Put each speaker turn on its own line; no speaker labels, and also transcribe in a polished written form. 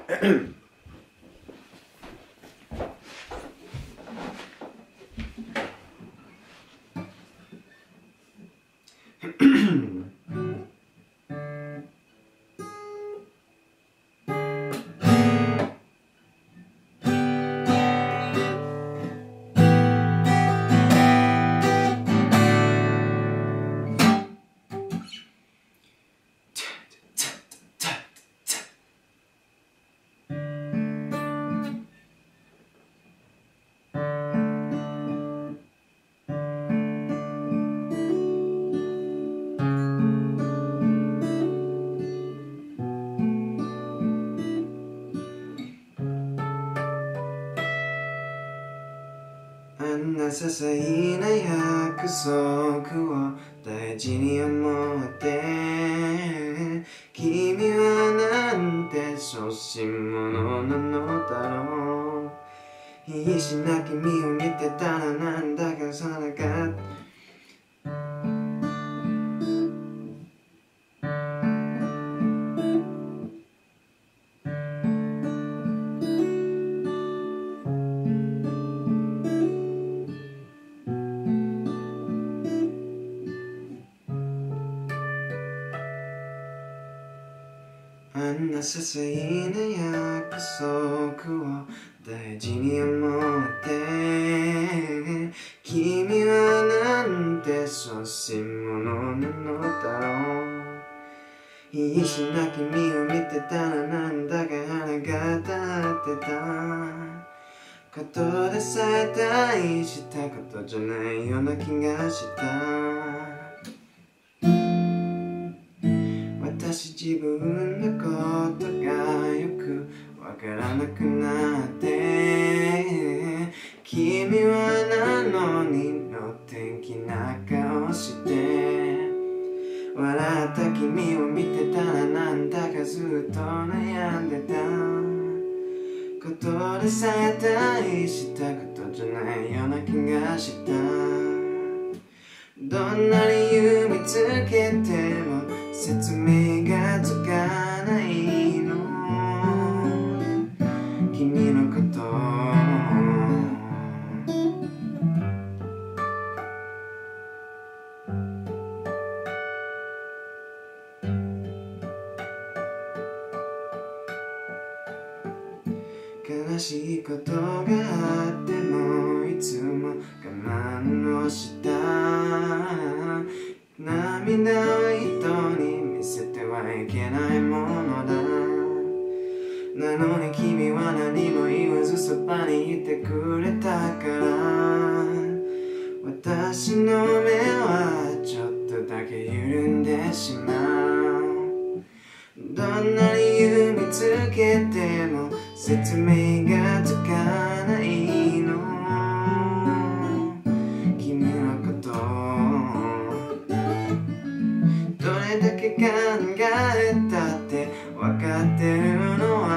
あんな些細な約束を大事に思って君はなんて小心者なのだろう。必死な君を見てたらなんだかそれがあんな些細な約束を大事に思って君はなんて小心者なのだろう。必死な君を見てたらなんだか腹が立ってたことでさえ大したことじゃないような気がした。私自分のことがよくわからなくなって君はなのにの天気な顔して笑った君を見てたらなんだかずっと悩んでたことでさえ大したことじゃないような気がした。どんな理由見つけても説明がつかないの君のこと悲しいことがあってもいつも我慢をした涙は人に見せてはいけないものだ。なのに君は何も言わずそばにいてくれたから私の目はちょっとだけ緩んでしまう。どんな理由見つけても説明がつかないの君のことどれだけ考えたって分かってるのは